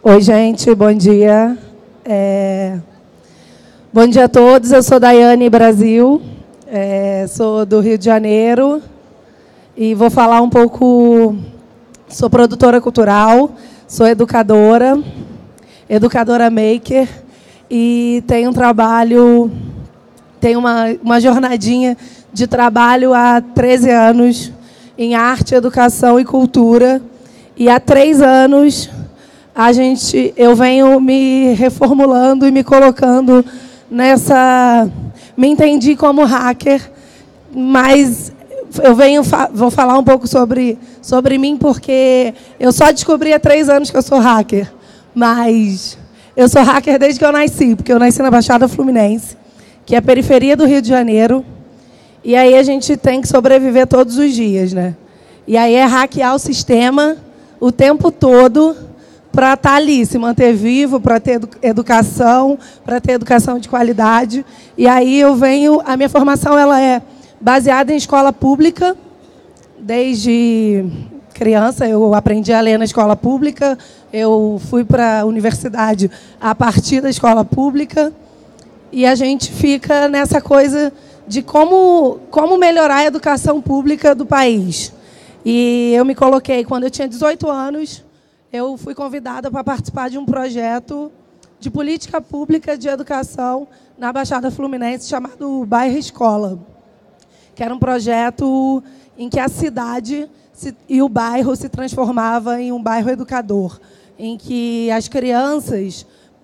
Oi, gente, bom dia. Bom dia a todos, eu sou Daiane Brasil, sou do Rio de Janeiro e vou falar um pouco, sou produtora cultural, sou educadora maker e tenho um trabalho, tenho uma jornadinha de trabalho há 13 anos em arte, educação e cultura e há 3 anos eu venho me reformulando e me colocando nessa... Me entendi como hacker, mas vou falar um pouco sobre mim, porque eu só descobri há 3 anos que eu sou hacker. Mas eu sou hacker desde que eu nasci, porque eu nasci na Baixada Fluminense, que é a periferia do Rio de Janeiro. E aí a gente tem que sobreviver todos os dias, né? E aí é hackear o sistema o tempo todo, para estar ali, se manter vivo, para ter educação de qualidade. E aí a minha formação ela é baseada em escola pública. Desde criança eu aprendi a ler na escola pública, eu fui para a universidade a partir da escola pública, e a gente fica nessa coisa de como melhorar a educação pública do país. E eu me coloquei, quando eu tinha 18 anos, eu fui convidada para participar de um projeto de política pública de educação na Baixada Fluminense, chamado Bairro Escola, que era um projeto em que a cidade e o bairro se transformava em um bairro educador, em que as crianças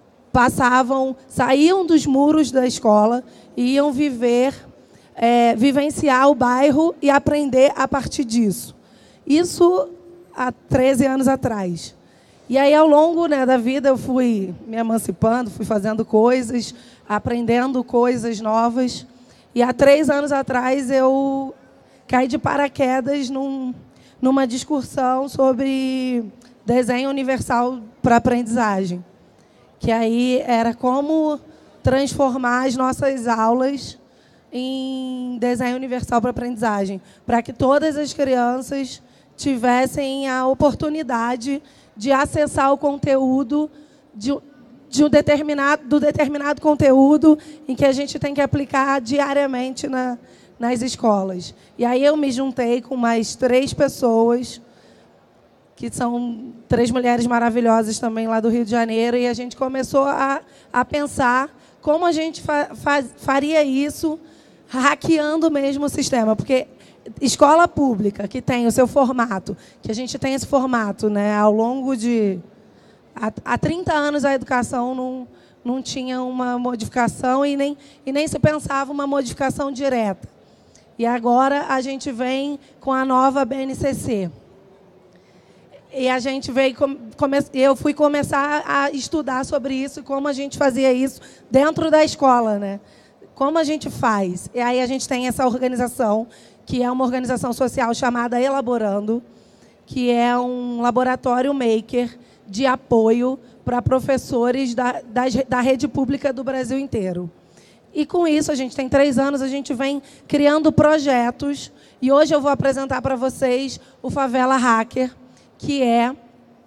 saíam dos muros da escola e iam vivenciar o bairro e aprender a partir disso. Isso há 13 anos atrás. E aí, ao longo, né, da vida, eu fui me emancipando, fui fazendo coisas, aprendendo coisas novas. E há 3 anos atrás, eu caí de paraquedas numa discussão sobre desenho universal para aprendizagem. Que aí era como transformar as nossas aulas em desenho universal para aprendizagem, para que todas as crianças tivessem a oportunidade de acessar o conteúdo do determinado conteúdo em que a gente tem que aplicar diariamente nas escolas. E aí eu me juntei com mais 3 pessoas, que são 3 mulheres maravilhosas também lá do Rio de Janeiro, e a gente começou a pensar como a gente faria isso hackeando mesmo o sistema, porque escola pública, que tem o seu formato, que a gente tem esse formato, né, ao longo de... Há 30 anos a educação não tinha uma modificação e nem se pensava uma modificação direta. E agora a gente vem com a nova BNCC. E a gente eu fui começar a estudar sobre isso, como a gente fazia isso dentro da escola, né? Como a gente faz? E aí a gente tem essa organização, que é uma organização social chamada Elaborando, que é um laboratório maker de apoio para professores da rede pública do Brasil inteiro. E, com isso, a gente tem 3 anos, a gente vem criando projetos, e hoje eu vou apresentar para vocês o Favela Hacker, que é,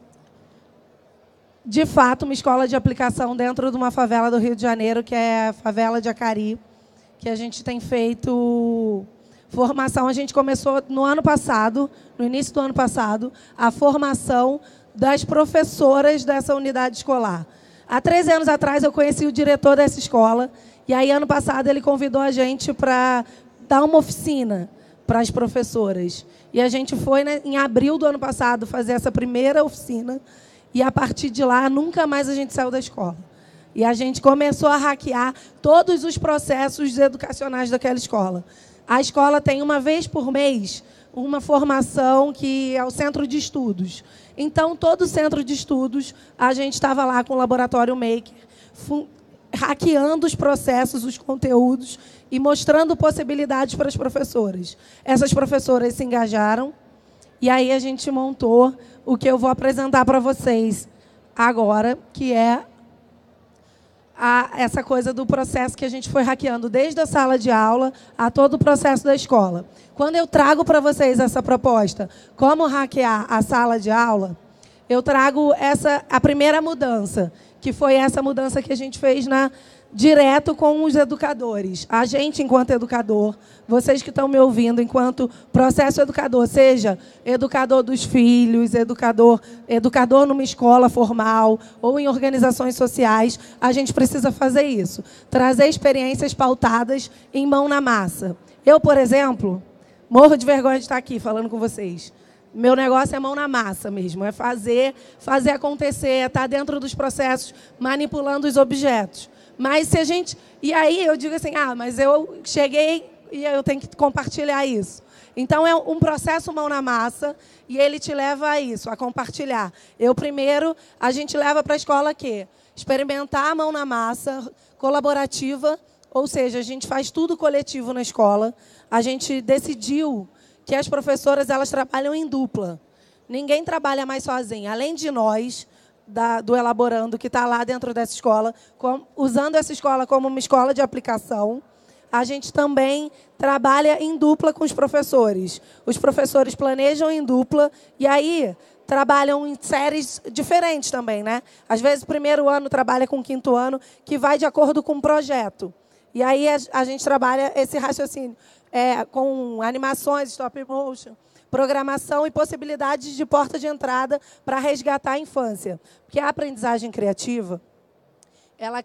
de fato, uma escola de aplicação dentro de uma favela do Rio de Janeiro, que é a favela de Acari, que a gente tem feito formação. A gente começou no ano passado, no início do ano passado, a formação das professoras dessa unidade escolar. Há 13 anos atrás, eu conheci o diretor dessa escola, e aí, ano passado, ele convidou a gente para dar uma oficina para as professoras. E a gente foi, né, em abril do ano passado, fazer essa primeira oficina, e, a partir de lá, nunca mais a gente saiu da escola. E a gente começou a hackear todos os processos educacionais daquela escola. A escola tem, uma vez por mês, uma formação que é o centro de estudos. Então, todo o centro de estudos, a gente estava lá com o laboratório maker, hackeando os processos, os conteúdos e mostrando possibilidades para as professoras. Essas professoras se engajaram, e aí a gente montou o que eu vou apresentar para vocês agora, que é essa coisa do processo que a gente foi hackeando desde a sala de aula a todo o processo da escola. Quando eu trago para vocês essa proposta, como hackear a sala de aula, eu trago a primeira mudança, que foi essa mudança que a gente fez direto com os educadores. A gente, enquanto educador, vocês que estão me ouvindo, enquanto processo educador, seja educador dos filhos, educador numa escola formal ou em organizações sociais, a gente precisa fazer isso. Trazer experiências pautadas em mão na massa. Eu, por exemplo, morro de vergonha de estar aqui falando com vocês. Meu negócio é mão na massa mesmo, é fazer acontecer, é estar dentro dos processos, manipulando os objetos. Mas se a gente... E aí eu digo assim, mas eu cheguei e eu tenho que compartilhar isso. Então é um processo mão na massa e ele te leva a isso, a compartilhar. A gente leva para a escola quê? Experimentar a mão na massa, colaborativa, ou seja, a gente faz tudo coletivo na escola. A gente decidiu que as professoras elas trabalham em dupla. Ninguém trabalha mais sozinho. Além de nós, do Elaborando, que está lá dentro dessa escola, usando essa escola como uma escola de aplicação, a gente também trabalha em dupla com os professores. Os professores planejam em dupla e aí trabalham em séries diferentes também, né? Às vezes, o primeiro ano trabalha com o quinto ano, que vai de acordo com o projeto. E aí a gente trabalha esse raciocínio com animações, stop motion, programação e possibilidades de porta de entrada para resgatar a infância. Porque a aprendizagem criativa, ela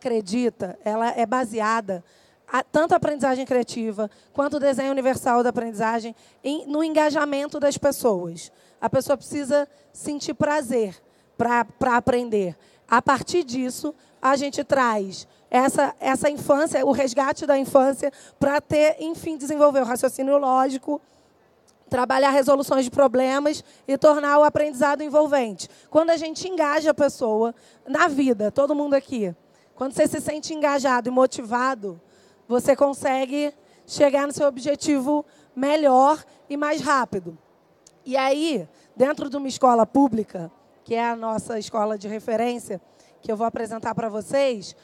é baseada, tanto a aprendizagem criativa quanto o desenho universal da aprendizagem, no engajamento das pessoas. A pessoa precisa sentir prazer para aprender. A partir disso, a gente traz essa infância, o resgate da infância, para enfim, desenvolver o raciocínio lógico, trabalhar resoluções de problemas e tornar o aprendizado envolvente. Quando a gente engaja a pessoa na vida, todo mundo aqui, quando você se sente engajado e motivado, você consegue chegar no seu objetivo melhor e mais rápido. E aí, dentro de uma escola pública, que é a nossa escola de referência, que eu vou apresentar para vocês,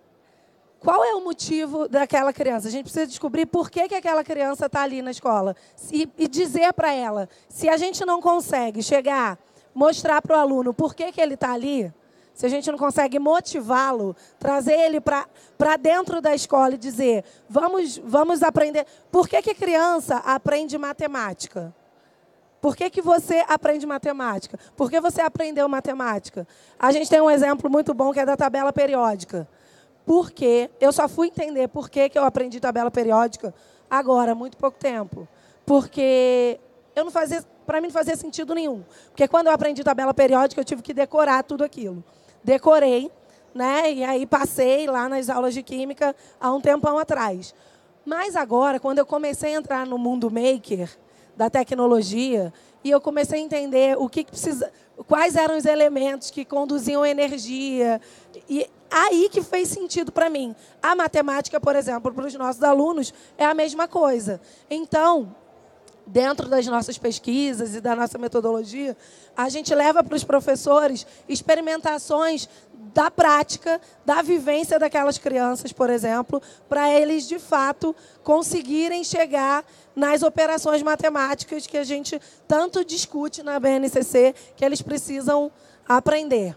qual é o motivo daquela criança? A gente precisa descobrir por que aquela criança está ali na escola. E dizer para ela, se a gente não consegue mostrar para o aluno por que ele está ali, se a gente não consegue motivá-lo, trazer ele para dentro da escola e dizer, vamos aprender. Por que a criança aprende matemática? Por que você aprende matemática? Por que você aprendeu matemática? A gente tem um exemplo muito bom que é da tabela periódica. Porque eu só fui entender por que eu aprendi tabela periódica agora, há muito pouco tempo. Porque para mim não fazia sentido nenhum. Porque quando eu aprendi tabela periódica, eu tive que decorar tudo aquilo. Decorei, né? E aí passei lá nas aulas de química há um tempão atrás. Mas agora, quando eu comecei a entrar no mundo maker, da tecnologia, e eu comecei a entender quais eram os elementos que conduziam a energia, e aí que fez sentido para mim. A matemática, por exemplo, para os nossos alunos, é a mesma coisa. Então, dentro das nossas pesquisas e da nossa metodologia, a gente leva para os professores experimentações da prática, da vivência daquelas crianças, por exemplo, para eles, de fato, conseguirem chegar nas operações matemáticas que a gente tanto discute na BNCC, que eles precisam aprender.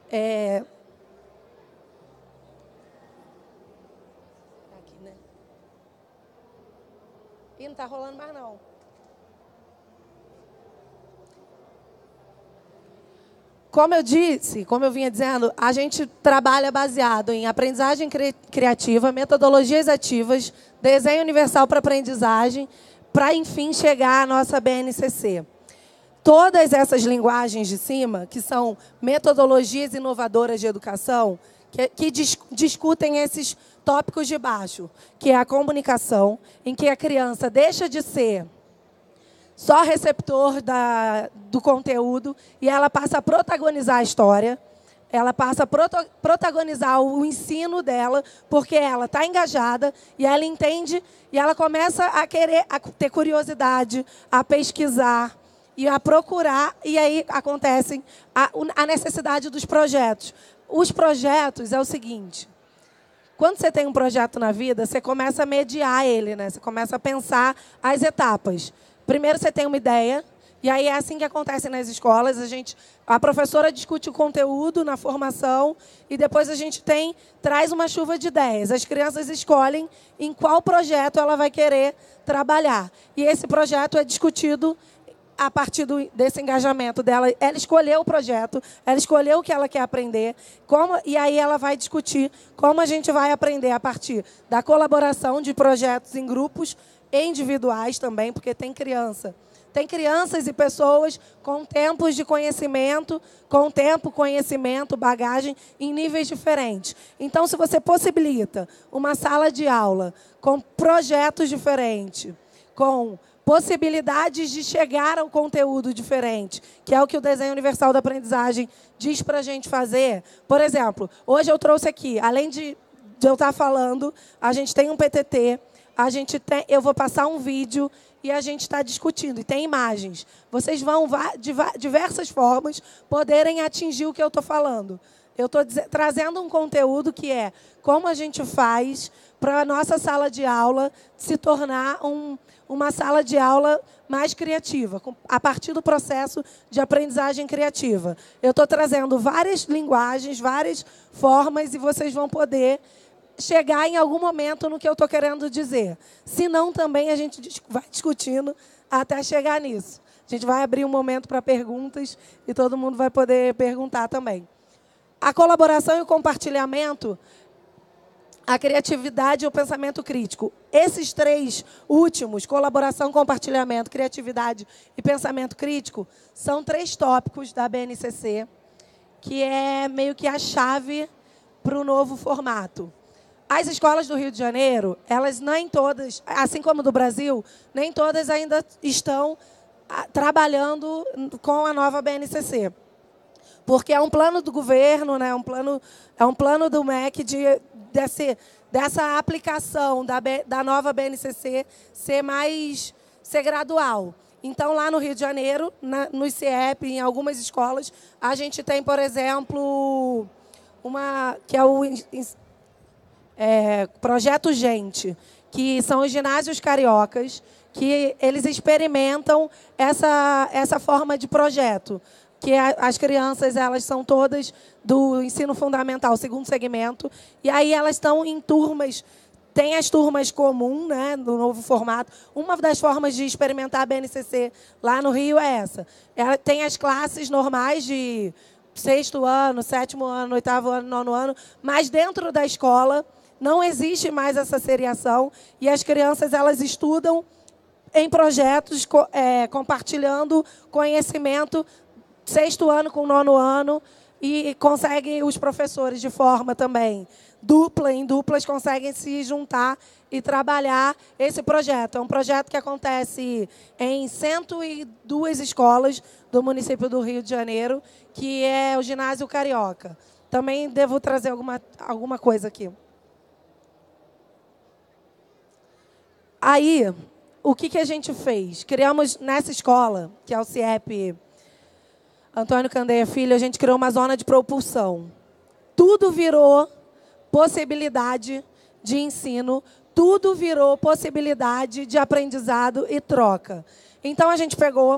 Aqui, né? Ih, não está rolando mais, não. Como eu vinha dizendo, a gente trabalha baseado em aprendizagem criativa, metodologias ativas, desenho universal para aprendizagem, para, enfim, chegar à nossa BNCC. Todas essas linguagens de cima, que são metodologias inovadoras de educação, que discutem esses tópicos de baixo, que é a comunicação, em que a criança deixa de ser só receptor do conteúdo e ela passa a protagonizar a história, ela passa a protagonizar o ensino dela, porque ela está engajada e ela entende e ela começa a ter curiosidade, a pesquisar e a procurar, e aí acontece a necessidade dos projetos. Os projetos é o seguinte: quando você tem um projeto na vida, você começa a mediar ele, né? Você começa a pensar as etapas. Primeiro você tem uma ideia, E aí é assim que acontece nas escolas. A professora discute o conteúdo na formação e depois a gente traz uma chuva de ideias. As crianças escolhem em qual projeto ela vai querer trabalhar. E esse projeto é discutido a partir desse engajamento dela. Ela escolheu o projeto, ela escolheu o que ela quer aprender, e aí ela vai discutir como a gente vai aprender a partir da colaboração de projetos em grupos e individuais também, porque tem crianças e pessoas com tempos de conhecimento, conhecimento, bagagem em níveis diferentes. Então, se você possibilita uma sala de aula com projetos diferentes, com possibilidades de chegar ao conteúdo diferente, que é o que o Desenho Universal da Aprendizagem diz para a gente fazer. Por exemplo, hoje eu trouxe aqui, além de eu estar falando, a gente tem um PTT, eu vou passar um vídeo e a gente está discutindo, e tem imagens. Vocês vão, de diversas formas, poderem atingir o que eu estou falando. Eu estou trazendo um conteúdo que é como a gente faz para a nossa sala de aula se tornar uma sala de aula mais criativa, a partir do processo de aprendizagem criativa. Eu estou trazendo várias linguagens, várias formas, e vocês vão poder chegar em algum momento no que eu estou querendo dizer. Se não, também a gente vai discutindo até chegar nisso. A gente vai abrir um momento para perguntas e todo mundo vai poder perguntar também. A colaboração e o compartilhamento, a criatividade e o pensamento crítico. Esses três últimos, colaboração, compartilhamento, criatividade e pensamento crítico, são 3 tópicos da BNCC, que é meio que a chave para o novo formato. As escolas do Rio de Janeiro, elas nem todas, assim como do Brasil, nem todas ainda estão trabalhando com a nova BNCC. Porque é um plano do governo, né? É um plano do MEC dessa aplicação da nova BNCC ser gradual. Então, lá no Rio de Janeiro, no CIEP, em algumas escolas, a gente tem, por exemplo, que é o Projeto Gente, que são os ginásios cariocas, que eles experimentam essa forma de projeto, que as crianças, elas são todas do ensino fundamental, segundo segmento, e aí elas estão em turmas. Tem as turmas comuns, né, do novo formato. Uma das formas de experimentar a BNCC lá no Rio é essa. Tem as classes normais de 6º ano, 7º ano, 8º ano, 9º ano, mas dentro da escola não existe mais essa seriação, e as crianças, elas estudam em projetos, compartilhando conhecimento, 6º ano com 9º ano, e conseguem, os professores, de forma também em duplas, conseguem se juntar e trabalhar esse projeto. É um projeto que acontece em 102 escolas do município do Rio de Janeiro, que é o Ginásio Carioca. Também devo trazer alguma coisa aqui. Aí, o que a gente fez? Criamos, nessa escola, que é o CIEP Antônio Candeia Filho, a gente criou uma zona de propulsão. Tudo virou possibilidade de ensino, tudo virou possibilidade de aprendizado e troca. Então, a gente pegou...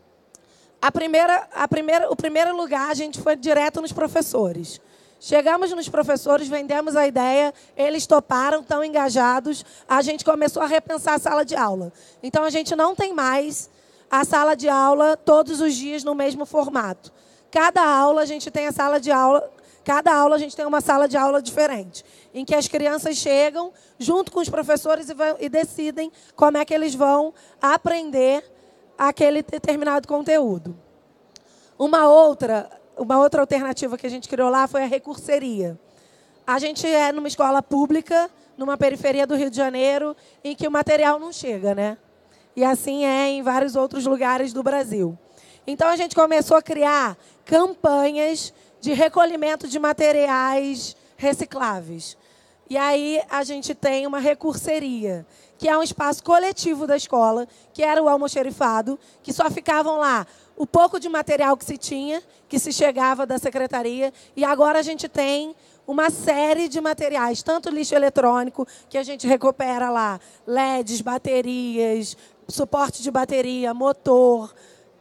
O primeiro lugar, a gente foi direto nos professores. Chegamos nos professores, vendemos a ideia, eles toparam, estão engajados, a gente começou a repensar a sala de aula. Então, a gente não tem mais a sala de aula todos os dias no mesmo formato. Cada aula a gente tem a gente tem uma sala de aula diferente, em que as crianças chegam junto com os professores e decidem como é que eles vão aprender aquele determinado conteúdo. Uma outra alternativa que a gente criou lá foi a recurseria. A gente é numa escola pública, numa periferia do Rio de Janeiro, em que o material não chega, né? E assim é em vários outros lugares do Brasil. Então, a gente começou a criar campanhas de recolhimento de materiais recicláveis. E aí, a gente tem uma recurseria, que é um espaço coletivo da escola, que era o almoxerifado, que só ficavam lá o pouco de material que se tinha, que se chegava da secretaria, e agora a gente tem uma série de materiais, tanto lixo eletrônico, que a gente recupera lá, LEDs, baterias, suporte de bateria, motor,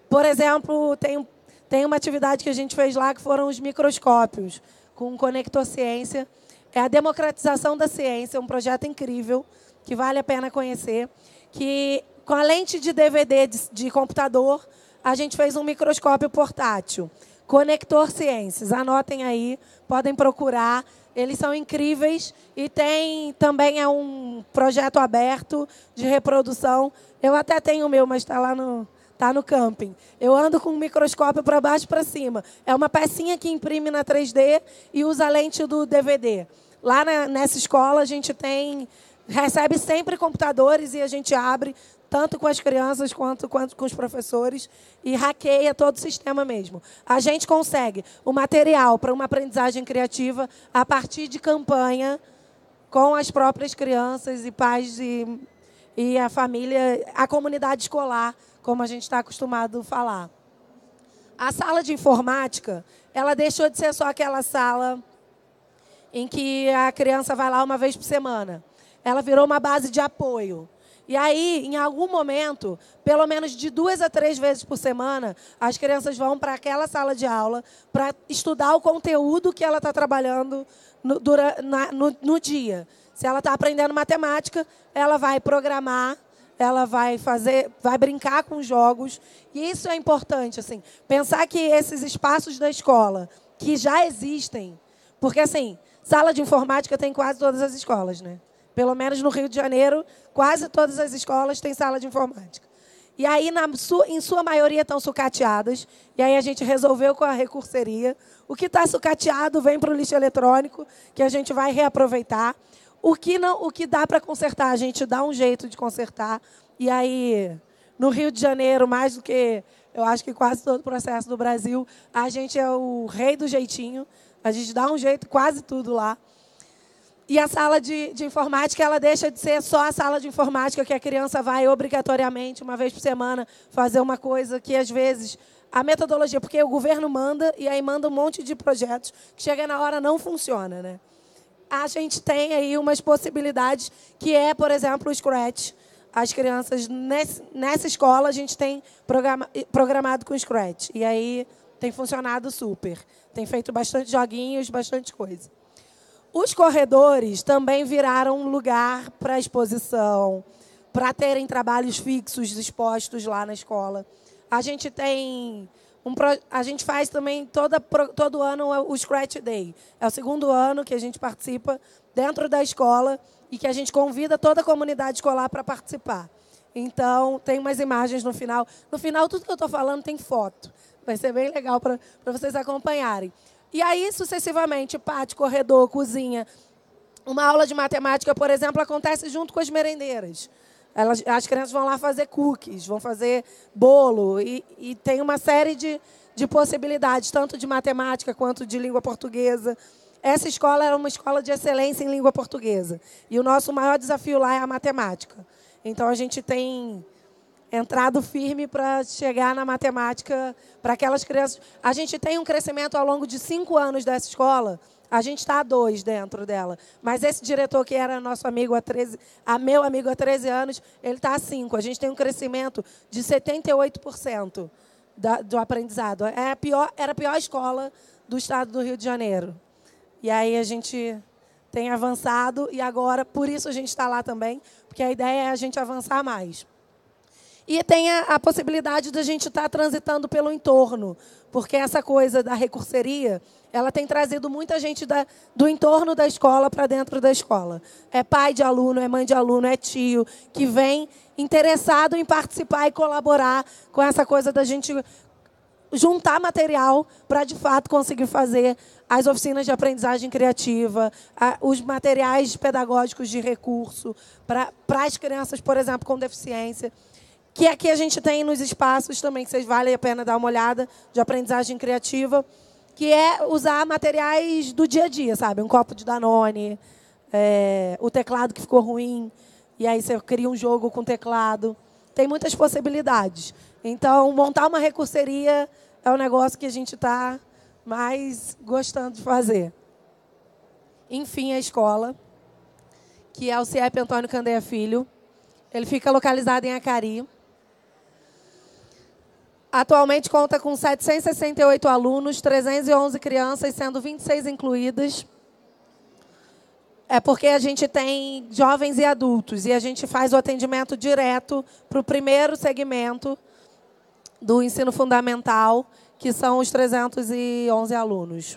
Por exemplo, tem uma atividade que a gente fez lá que foram os microscópios, com o Conector Ciência. É a democratização da ciência, um projeto incrível, que vale a pena conhecer, que com a lente de DVD de computador, a gente fez um microscópio portátil. Conector Ciências, anotem aí, podem procurar. Eles são incríveis e tem também um projeto aberto de reprodução. Eu até tenho o meu, mas está lá no camping. Eu ando com um microscópio para baixo e para cima. É uma pecinha que imprime na 3D e usa a lente do DVD. Lá nessa escola a gente recebe sempre computadores e a gente abre tanto com as crianças quanto com os professores, e hackeia todo o sistema mesmo. A gente consegue o material para uma aprendizagem criativa a partir de campanha com as próprias crianças e pais e a família, a comunidade escolar, como a gente está acostumado a falar. A sala de informática, ela deixou de ser só aquela sala em que a criança vai lá uma vez por semana. Ela virou uma base de apoio. E aí, em algum momento, pelo menos de 2 a 3 vezes por semana, as crianças vão para aquela sala de aula para estudar o conteúdo que ela está trabalhando no dia. Se ela está aprendendo matemática, ela vai programar, ela vai brincar com jogos. E isso é importante, assim, pensar que esses espaços da escola, que já existem, porque, assim, sala de informática tem quase todas as escolas, né? Pelo menos no Rio de Janeiro, quase todas as escolas têm sala de informática. E aí, em sua maioria, estão sucateadas. E aí a gente resolveu com a recurseria. O que está sucateado vem para o lixo eletrônico, que a gente vai reaproveitar. O que dá para consertar, a gente dá um jeito de consertar. E aí, no Rio de Janeiro, mais do que, eu acho que quase todo o processo do Brasil, a gente é o rei do jeitinho. A gente dá um jeito quase tudo lá. E a sala de informática, ela deixa de ser só a sala de informática que a criança vai obrigatoriamente, uma vez por semana, fazer uma coisa que, às vezes, a metodologia, porque o governo manda, e aí manda um monte de projetos, que chega na hora não funciona, né? A gente tem aí umas possibilidades, que é, por exemplo, o Scratch. As crianças, nessa escola, a gente tem programado com o Scratch. E aí tem funcionado super. Tem feito bastante joguinhos, bastante coisa. Os corredores também viraram um lugar para exposição, para terem trabalhos fixos expostos lá na escola. A gente faz também todo ano o Scratch Day. É o 2º ano que a gente participa dentro da escola e que a gente convida toda a comunidade escolar para participar. Então, tem umas imagens no final. No final, tudo que eu estou falando tem foto. Vai ser bem legal para vocês acompanharem. E aí, sucessivamente, pátio, corredor, cozinha. Uma aula de matemática, por exemplo, acontece junto com as merendeiras. As crianças vão lá fazer cookies, vão fazer bolo. E tem uma série de possibilidades, tanto de matemática quanto de língua portuguesa. Essa escola era uma escola de excelência em língua portuguesa. E o nosso maior desafio lá é a matemática. Então, a gente tem entrado firme para chegar na matemática para aquelas crianças. A gente tem um crescimento ao longo de 5 anos dessa escola. A gente está a 2 dentro dela. Mas esse diretor, que era nosso amigo meu amigo há 13 anos, ele está a 5. A gente tem um crescimento de 78% do aprendizado. Era a pior escola do estado do Rio de Janeiro. E aí a gente tem avançado e agora, por isso a gente está lá também, porque a ideia é a gente avançar mais. E tem a possibilidade de a gente estar transitando pelo entorno, porque essa coisa da recurseria, ela tem trazido muita gente do entorno da escola para dentro da escola. É pai de aluno, é mãe de aluno, é tio, que vem interessado em participar e colaborar com essa coisa da gente juntar material para, de fato, conseguir fazer as oficinas de aprendizagem criativa, os materiais pedagógicos de recurso para as crianças, por exemplo, com deficiência. Que aqui a gente tem nos espaços também, que vocês vale a pena dar uma olhada, de aprendizagem criativa, que é usar materiais do dia a dia, sabe? Um copo de Danone, o teclado que ficou ruim, e aí você cria um jogo com teclado. Tem muitas possibilidades. Então, montar uma recurseria é um negócio que a gente está mais gostando de fazer. Enfim, a escola, que é o CIEP Antônio Candeia Filho. Ele fica localizado em Acari. Atualmente conta com 768 alunos, 311 crianças, sendo 26 incluídas. É porque a gente tem jovens e adultos, e a gente faz o atendimento direto para o primeiro segmento do ensino fundamental, que são os 311 alunos.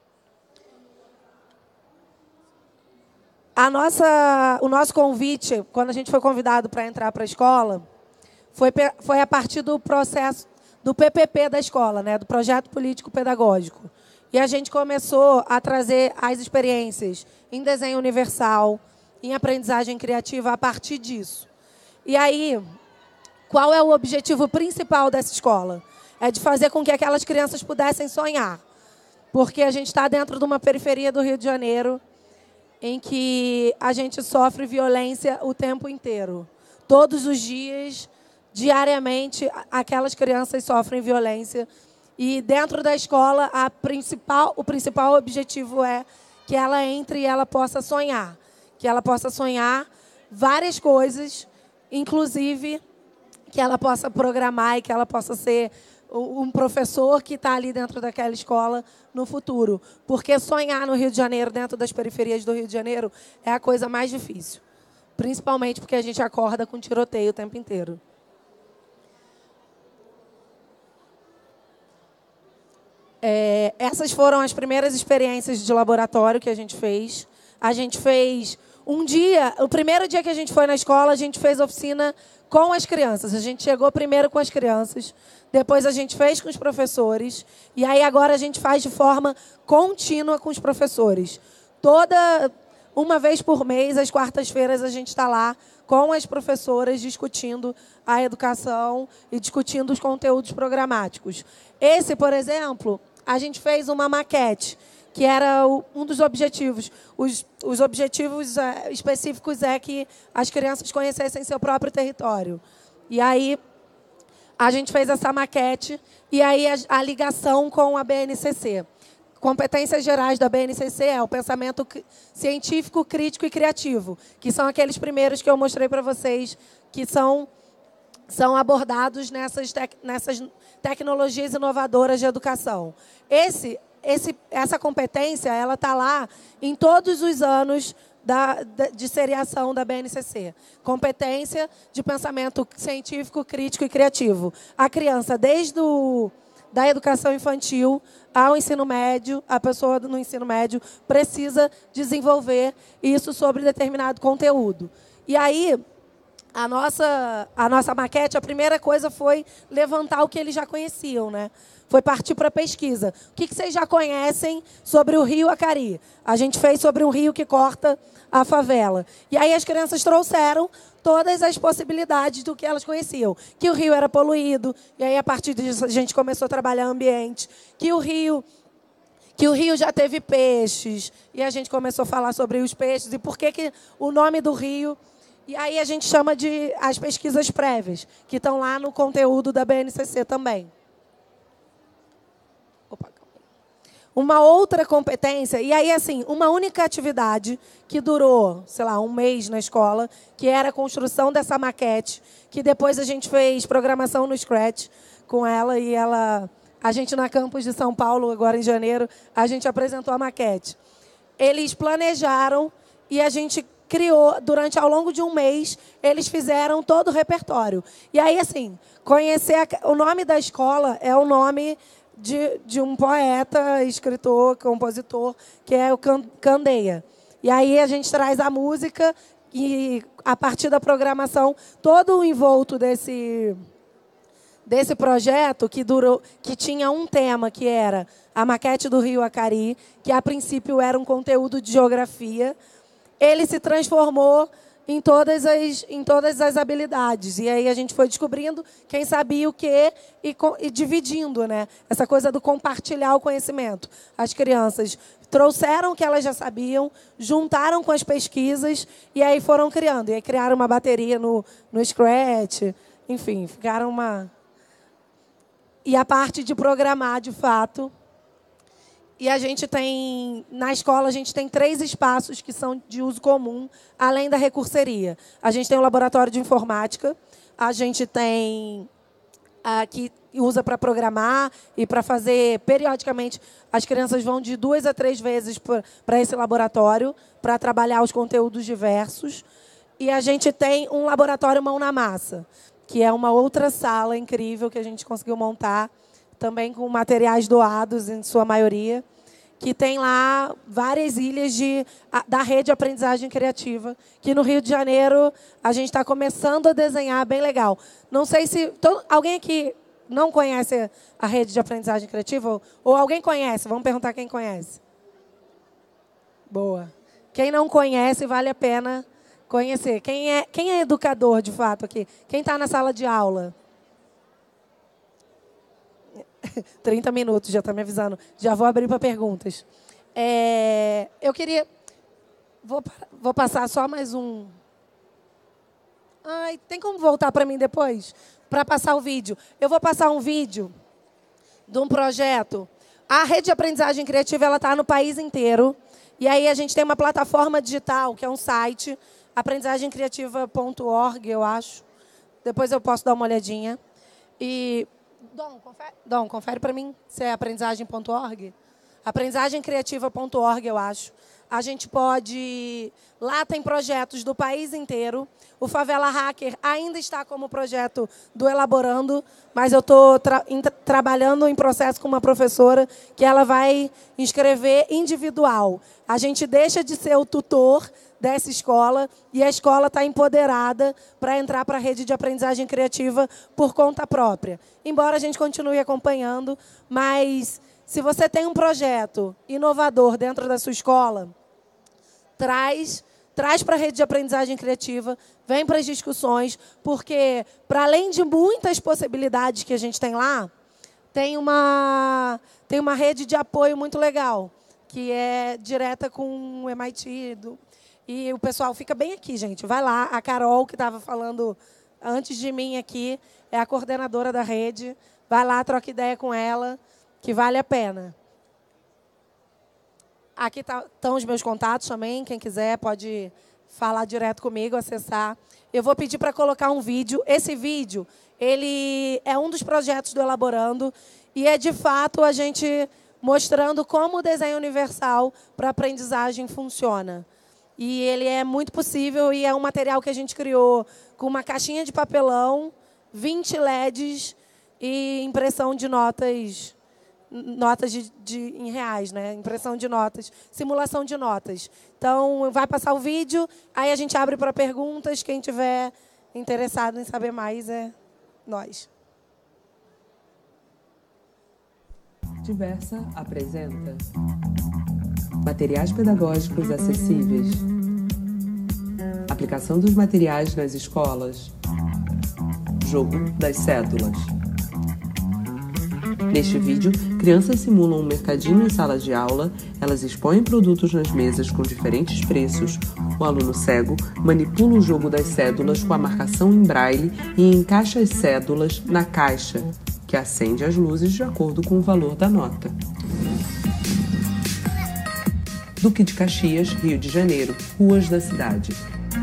O nosso convite, quando a gente foi convidado para entrar para a escola, foi a partir do processo do PPP da escola, né, do Projeto Político Pedagógico. E a gente começou a trazer as experiências em desenho universal, em aprendizagem criativa a partir disso. E aí, qual é o objetivo principal dessa escola? É de fazer com que aquelas crianças pudessem sonhar. Porque a gente está dentro de uma periferia do Rio de Janeiro em que a gente sofre violência o tempo inteiro. Todos os dias, diariamente, aquelas crianças sofrem violência. E dentro da escola, o principal objetivo é que ela entre e ela possa sonhar. Que ela possa sonhar várias coisas, inclusive que ela possa programar e que ela possa ser um professor que está ali dentro daquela escola no futuro. Porque sonhar no Rio de Janeiro, dentro das periferias do Rio de Janeiro, é a coisa mais difícil. Principalmente porque a gente acorda com tiroteio o tempo inteiro. Essas foram as primeiras experiências de laboratório que a gente fez. A gente fez um dia, o primeiro dia que a gente foi na escola, a gente fez oficina com as crianças. A gente chegou primeiro com as crianças, depois a gente fez com os professores, e aí agora a gente faz de forma contínua com os professores. Uma vez por mês, às quartas-feiras, a gente está lá com as professoras discutindo a educação e discutindo os conteúdos programáticos. Esse, por exemplo, a gente fez uma maquete, que era um dos objetivos. Os objetivos específicos é que as crianças conhecessem seu próprio território. E aí, a gente fez essa maquete, e aí a ligação com a BNCC. Competências gerais da BNCC é o pensamento científico, crítico e criativo, que são aqueles primeiros que eu mostrei para vocês, que são abordados nessas tecnologias inovadoras de educação. Essa competência ela está lá em todos os anos de seriação da BNCC. Competência de pensamento científico, crítico e criativo. A criança, desde da educação infantil ao ensino médio, a pessoa no ensino médio precisa desenvolver isso sobre determinado conteúdo. E aí, a nossa maquete, a primeira coisa foi levantar o que eles já conheciam, né? Foi partir para a pesquisa. O que vocês já conhecem sobre o rio Acari? A gente fez sobre um rio que corta a favela. E aí as crianças trouxeram todas as possibilidades do que elas conheciam. Que o rio era poluído, e aí a partir disso a gente começou a trabalhar ambiente. Que o rio já teve peixes, e a gente começou a falar sobre os peixes, e por que o nome do rio... E aí a gente chama de as pesquisas prévias, que estão lá no conteúdo da BNCC também. Uma outra competência, e aí, assim, uma única atividade que durou, sei lá, um mês na escola, que era a construção dessa maquete, que depois a gente fez programação no Scratch com ela, e a gente na campus de São Paulo, agora em janeiro, a gente apresentou a maquete. Eles planejaram e a gente criou, ao longo de um mês, eles fizeram todo o repertório. E aí, assim, o nome da escola é o nome de um poeta, escritor, compositor, que é o Candeia. E aí a gente traz a música e, a partir da programação, todo o envolto desse projeto, que tinha um tema, que era a maquete do rio Acari, que a princípio era um conteúdo de geografia, ele se transformou em todas as habilidades. E aí a gente foi descobrindo quem sabia o quê e dividindo, né? Essa coisa do compartilhar o conhecimento. As crianças trouxeram o que elas já sabiam, juntaram com as pesquisas e aí foram criando. E aí criaram uma bateria no Scratch, enfim, ficaram uma... E a parte de programar, de fato... E a gente tem, na escola, a gente tem 3 espaços que são de uso comum, além da recurseria. A gente tem o laboratório de informática, a gente tem, que usa para programar e para fazer periodicamente. As crianças vão de 2 a 3 vezes para esse laboratório para trabalhar os conteúdos diversos. E a gente tem um laboratório mão na massa, que é uma outra sala incrível que a gente conseguiu montar, também com materiais doados, em sua maioria, que tem lá várias ilhas da rede de aprendizagem criativa, que no Rio de Janeiro a gente está começando a desenhar, bem legal. Não sei se... alguém aqui não conhece a rede de aprendizagem criativa? Ou alguém conhece? Vamos perguntar quem conhece. Boa. Quem não conhece, vale a pena conhecer. Quem é educador, de fato, aqui? Quem está na sala de aula? 30 minutos, já está me avisando. Já vou abrir para perguntas. Eu queria... Vou passar só mais um... Ai, tem como voltar para mim depois? Para passar o vídeo. Eu vou passar um vídeo de um projeto. A rede de aprendizagem criativa está no país inteiro. E aí a gente tem uma plataforma digital, que é um site, aprendizagemcriativa.org, eu acho. Depois eu posso dar uma olhadinha. E... Dom, confere para mim se é aprendizagem.org. Aprendizagemcriativa.org, eu acho. A gente pode... Lá tem projetos do país inteiro. O Favela Hacker ainda está como projeto do Elaborando, mas eu estou trabalhando em processo com uma professora que ela vai inscrever individual. A gente deixa de ser o tutor dessa escola e a escola está empoderada para entrar para a rede de aprendizagem criativa por conta própria. Embora a gente continue acompanhando, mas se você tem um projeto inovador dentro da sua escola, traz para a rede de aprendizagem criativa, vem para as discussões, porque, para além de muitas possibilidades que a gente tem lá, tem uma rede de apoio muito legal, que é direta com o MIT. E o pessoal fica bem aqui, gente. Vai lá. A Carol, que estava falando antes de mim aqui, é a coordenadora da rede. Vai lá, troca ideia com ela, que vale a pena. Aqui estão os meus contatos também. Quem quiser pode falar direto comigo, acessar. Eu vou pedir para colocar um vídeo. Esse vídeo ele é um dos projetos do Elaborando e é, de fato, a gente mostrando como o desenho universal para a aprendizagem funciona. E ele é muito possível e é um material que a gente criou com uma caixinha de papelão, 20 LEDs e impressão de notas em reais, né? Impressão de notas, simulação de notas. Então, vai passar o vídeo, aí a gente abre para perguntas. Quem tiver interessado em saber mais é nós. Diversa apresenta materiais pedagógicos acessíveis, aplicação dos materiais nas escolas, jogo das cédulas. Neste vídeo, crianças simulam um mercadinho em sala de aula, elas expõem produtos nas mesas com diferentes preços. O aluno cego manipula o jogo das cédulas com a marcação em braille e encaixa as cédulas na caixa, que acende as luzes de acordo com o valor da nota. Duque de Caxias, Rio de Janeiro, ruas da cidade.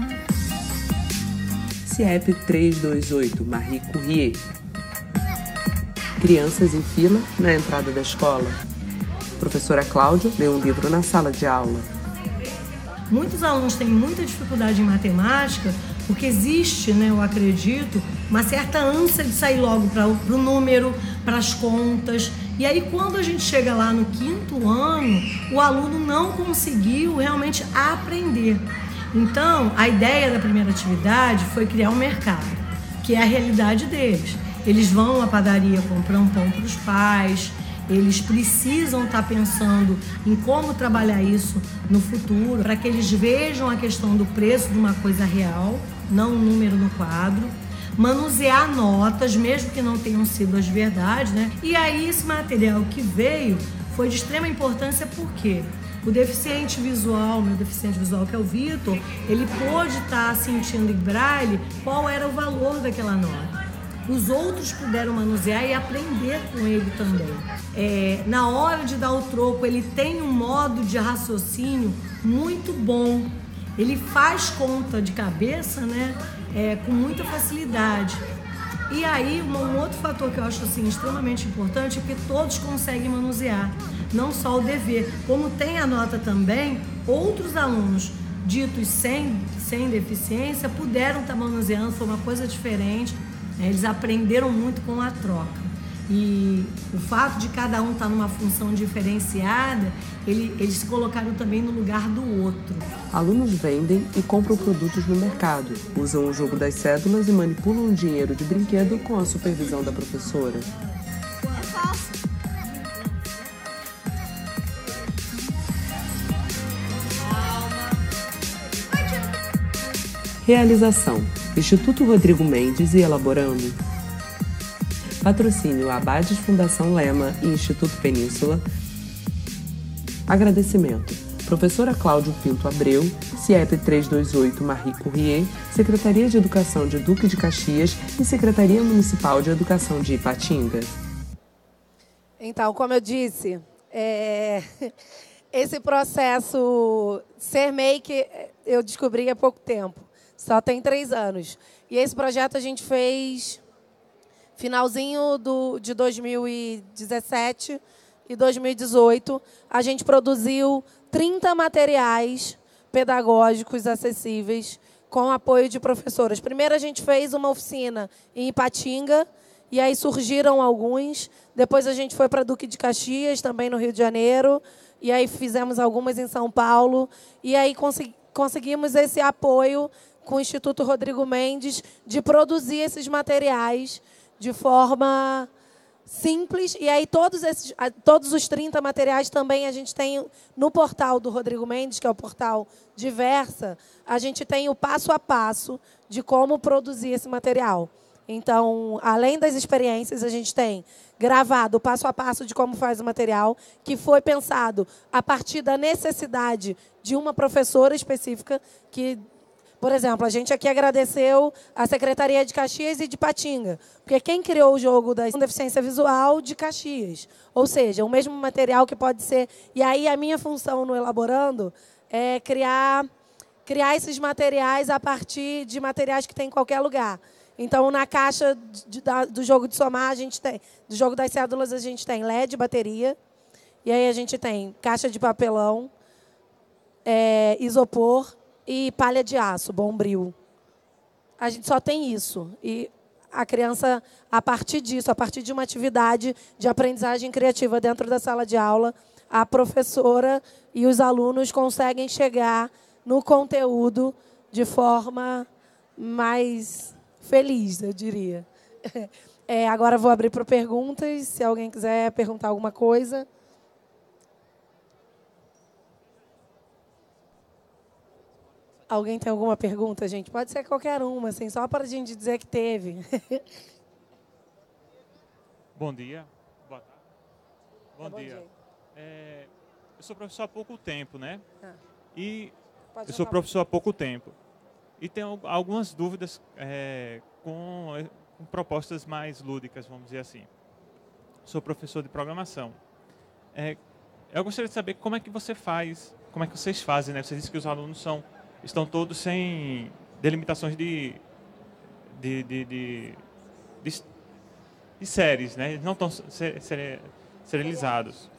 CIEP 328, Marie Curie. Crianças em fila na entrada da escola. Professora Cláudia lê um livro na sala de aula. Muitos alunos têm muita dificuldade em matemática porque existe, eu acredito, uma certa ânsia de sair logo para o número, para as contas. E aí, quando a gente chega lá no 5º ano, o aluno não conseguiu realmente aprender. Então, a ideia da primeira atividade foi criar um mercado, que é a realidade deles. Eles vão à padaria comprar um pão para os pais, eles precisam estar pensando em como trabalhar isso no futuro, para que eles vejam a questão do preço de uma coisa real, não um número no quadro, manusear notas, mesmo que não tenham sido as verdades, E aí esse material que veio foi de extrema importância porque o deficiente visual, meu deficiente visual, que é o Vitor, ele pôde estar sentindo em braille qual era o valor daquela nota. Os outros puderam manusear e aprender com ele também. Na hora de dar o troco, ele tem um modo de raciocínio muito bom. Ele faz conta de cabeça, com muita facilidade. E aí, um outro fator que eu acho assim, extremamente importante é que todos conseguem manusear, não só o dever. Como tem a nota também, outros alunos ditos sem deficiência puderam estar manuseando, foi uma coisa diferente. Eles aprenderam muito com a troca. E o fato de cada um estar numa função diferenciada, eles se colocaram também no lugar do outro. Alunos vendem e compram produtos no mercado, usam o jogo das cédulas e manipulam o dinheiro de brinquedo com a supervisão da professora. É fácil. Realização: Instituto Rodrigo Mendes e Elaborando. Patrocínio Abades Fundação Lema e Instituto Península. Agradecimento: Professora Cláudio Pinto Abreu, CIEP 328 Marie Courrier, Secretaria de Educação de Duque de Caxias e Secretaria Municipal de Educação de Ipatinga. Então, como eu disse, esse processo ser make eu descobri há pouco tempo. Só tem 3 anos. E esse projeto a gente fez finalzinho de 2017 e 2018. A gente produziu 30 materiais pedagógicos acessíveis com apoio de professoras. Primeiro a gente fez uma oficina em Ipatinga, e aí surgiram alguns. Depois a gente foi para Duque de Caxias, também no Rio de Janeiro, e aí fizemos algumas em São Paulo. E aí conseguimos esse apoio com o Instituto Rodrigo Mendes de produzir esses materiais de forma simples. E aí todos os 30 materiais também a gente tem no portal do Rodrigo Mendes, que é o portal Diversa, a gente tem o passo a passo de como produzir esse material. Então, além das experiências, a gente tem gravado o passo a passo de como faz o material, que foi pensado a partir da necessidade de uma professora específica que... Por exemplo, a gente aqui agradeceu a Secretaria de Caxias e de Ipatinga, porque quem criou o jogo da deficiência visual de Caxias. Ou seja, o mesmo material que pode ser... E aí a minha função no Elaborando é criar esses materiais a partir de materiais que tem em qualquer lugar. Então, na caixa do jogo de somar, a gente tem... Do jogo das cédulas, a gente tem LED, bateria. E aí a gente tem caixa de papelão, isopor e palha de aço, Bombril. A gente só tem isso. E a criança, a partir disso, a partir de uma atividade de aprendizagem criativa dentro da sala de aula, a professora e os alunos conseguem chegar no conteúdo de forma mais feliz, eu diria. Agora vou abrir para perguntas, se alguém quiser perguntar alguma coisa. Alguém tem alguma pergunta, gente? Pode ser qualquer uma, assim, só para a gente dizer que teve. Bom dia. Boa tarde. Bom dia. Eu sou professor há pouco tempo, né? E eu sou professor há pouco tempo. E tenho algumas dúvidas com propostas mais lúdicas, vamos dizer assim. Sou professor de programação. Eu gostaria de saber como é que você faz, como é que vocês fazem, né? Você disse que os alunos estão todos sem delimitações de séries, né? Eles não estão serializados.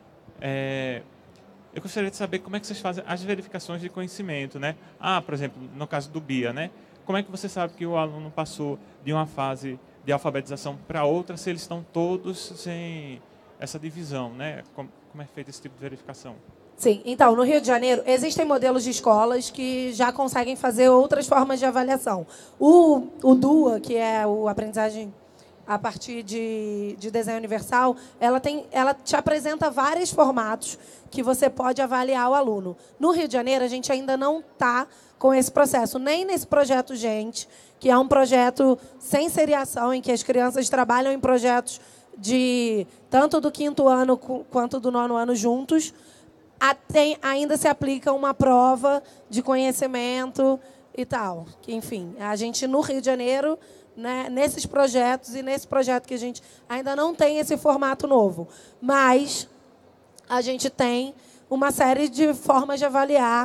Eu gostaria de saber como é que vocês fazem as verificações de conhecimento, né? Por exemplo, no caso do BIA, né? Como é que você sabe que o aluno passou de uma fase de alfabetização para outra se eles estão todos sem essa divisão, né? Como é feito esse tipo de verificação? Sim, então, no Rio de Janeiro, existem modelos de escolas que já conseguem fazer outras formas de avaliação. O DUA, que é a aprendizagem a partir de desenho universal, ela te apresenta vários formatos que você pode avaliar o aluno. No Rio de Janeiro, a gente ainda não está com esse processo, nem nesse projeto Gente, que é um projeto sem seriação, em que as crianças trabalham em projetos tanto do 5º ano quanto do 9º ano juntos. Ainda se aplica uma prova de conhecimento e tal. Que, enfim, a gente, no Rio de Janeiro, né, nesses projetos e nesse projeto que a gente ainda não tem esse formato novo. Mas a gente tem uma série de formas de avaliar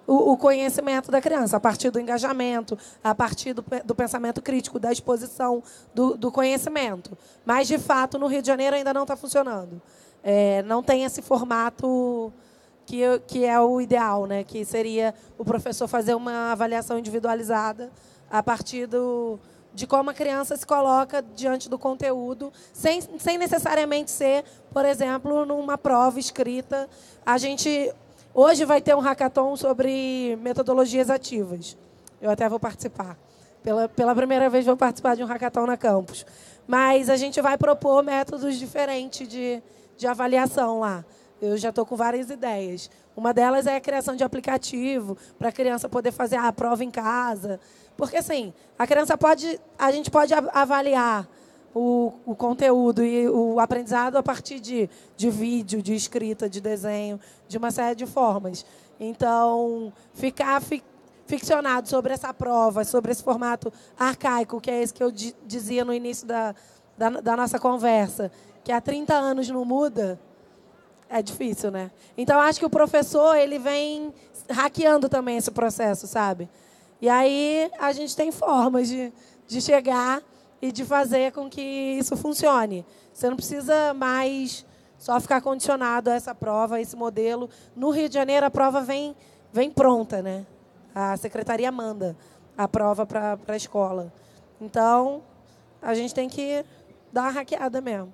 o conhecimento da criança, a partir do engajamento, a partir do pensamento crítico, da exposição do conhecimento. Mas, de fato, no Rio de Janeiro ainda não está funcionando. Não tem esse formato que é o ideal, né? Que seria o professor fazer uma avaliação individualizada a partir de como a criança se coloca diante do conteúdo, sem necessariamente ser, por exemplo, numa prova escrita. A gente hoje vai ter um hackathon sobre metodologias ativas. Eu até vou participar. Pela primeira vez vou participar de um hackathon na campus. Mas a gente vai propor métodos diferentes de avaliação lá. Eu já estou com várias ideias. Uma delas é a criação de aplicativo para a criança poder fazer a prova em casa. Porque, assim, a gente pode avaliar o conteúdo e o aprendizado a partir de vídeo, de escrita, de desenho, de uma série de formas. Então, ficar ficcionado sobre essa prova, sobre esse formato arcaico, que é esse que eu dizia no início da nossa conversa, que há 30 anos não muda, é difícil, né? Então, acho que o professor ele vem hackeando também esse processo, sabe? E aí a gente tem formas de chegar e de fazer com que isso funcione. Você não precisa mais só ficar condicionado a essa prova, a esse modelo. No Rio de Janeiro, a prova vem pronta, né? A secretaria manda a prova para a escola. Então, a gente tem que dar uma hackeada mesmo.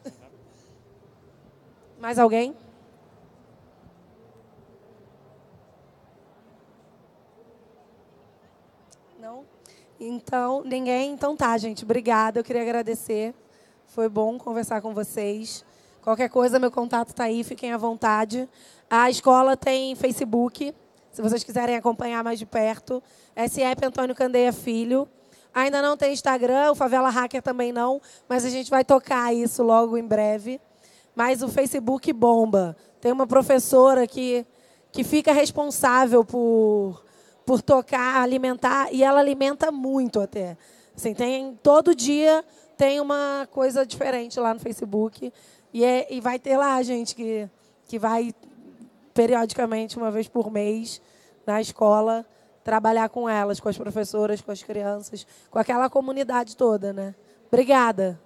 Mais alguém? Não? Então, ninguém? Então tá, gente. Obrigada. Eu queria agradecer. Foi bom conversar com vocês. Qualquer coisa, meu contato está aí. Fiquem à vontade. A escola tem Facebook, se vocês quiserem acompanhar mais de perto. SEP Antônio Candeia Filho. Ainda não tem Instagram, o Favela Hacker também não, mas a gente vai tocar isso logo em breve. Mas o Facebook bomba. Tem uma professora que fica responsável por tocar, alimentar, e ela alimenta muito até. Assim, todo dia tem uma coisa diferente lá no Facebook. E vai ter lá gente que vai, periodicamente, uma vez por mês, na escola, trabalhar com elas, com as professoras, com as crianças, com aquela comunidade toda, né? Obrigada.